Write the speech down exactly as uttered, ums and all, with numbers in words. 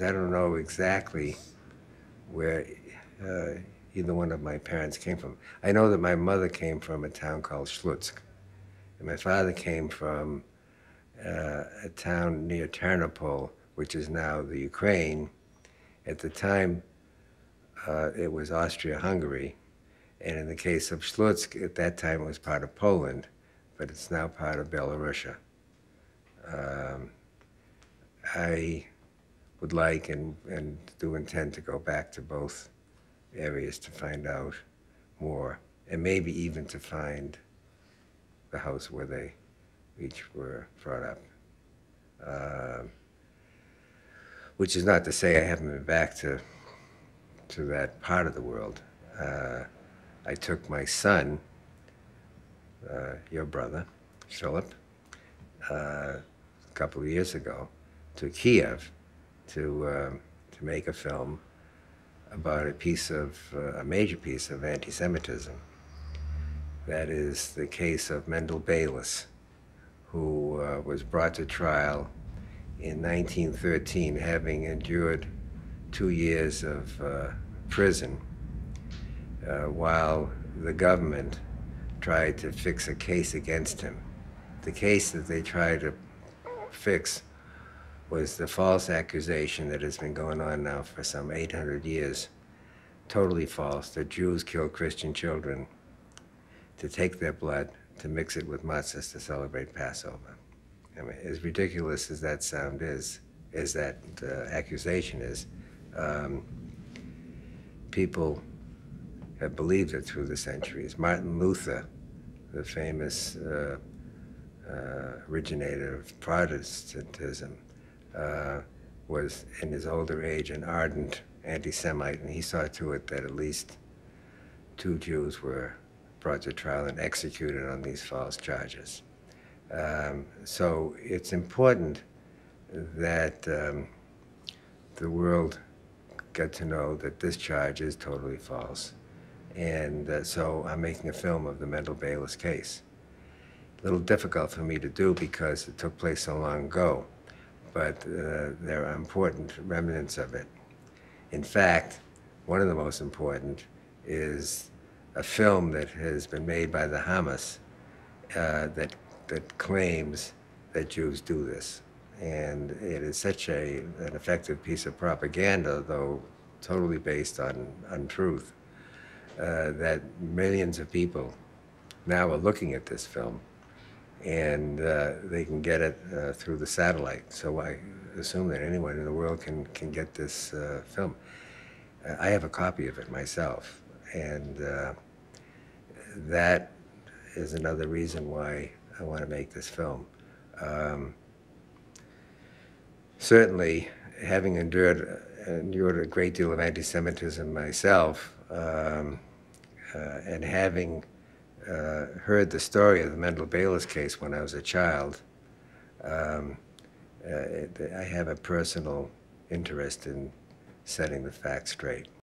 I don't know exactly where uh, either one of my parents came from. I know that my mother came from a town called Slutsk, and my father came from uh, a town near Ternopil, which is now the Ukraine. At the time, uh, it was Austria-Hungary, and in the case of Slutsk, at that time it was part of Poland, but it's now part of Belarusia. Um, I would like and, and do intend to go back to both areas to find out more, and maybe even to find the house where they each were brought up. Uh, which is not to say I haven't been back to, to that part of the world. Uh, I took my son, uh, your brother, Philip, uh, a couple of years ago to Kiev to, uh, to make a film about a piece of, uh, a major piece of anti-Semitism. That is the case of Mendel Beilis, who uh, was brought to trial in nineteen thirteen, having endured two years of uh, prison uh, while the government tried to fix a case against him. The case that they tried to fix was the false accusation that has been going on now for some eight hundred years, totally false, that Jews killed Christian children to take their blood, to mix it with matzahs to celebrate Passover. I mean, as ridiculous as that sound is, as that uh, accusation is, um, people have believed it through the centuries. Martin Luther, the famous uh, uh, originator of Protestantism, uh, was in his older age an ardent anti-Semite, and he saw to it that at least two Jews were brought to trial and executed on these false charges. Um, so it's important that um, the world get to know that this charge is totally false. And uh, so I'm making a film of the Mendel Beilis case. A little difficult for me to do because it took place so long ago, but uh, there are important remnants of it. In fact, one of the most important is a film that has been made by the Hamas uh, that, that claims that Jews do this. And it is such a, an effective piece of propaganda, though totally based on untruth, uh, that millions of people now are looking at this film, and uh, they can get it uh, through the satellite. So I assume that anyone in the world can, can get this uh, film. Uh, I have a copy of it myself, and uh, that is another reason why I want to make this film. Um, certainly, having endured, endured a great deal of anti-Semitism myself, um, uh, and having uh, heard the story of the Mendel Beilis case when I was a child, um, uh, it, I have a personal interest in setting the facts straight.